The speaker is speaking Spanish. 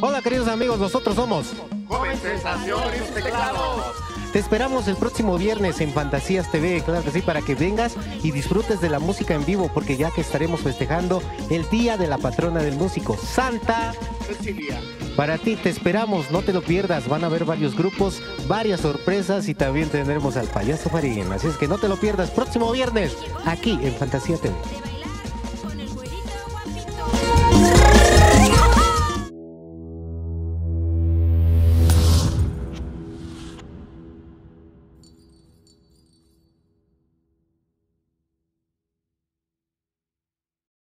Hola queridos amigos, nosotros somos Joven Sensación y sus teclados. Te esperamos el próximo viernes en Fantasías TV, claro que sí, para que vengas y disfrutes de la música en vivo, porque ya que estaremos festejando el Día de la Patrona del Músico, Santa Cecilia. Para ti te esperamos, no te lo pierdas, van a haber varios grupos, varias sorpresas y también tendremos al Payaso Farín, así es que no te lo pierdas, próximo viernes, aquí en Fantasía TV.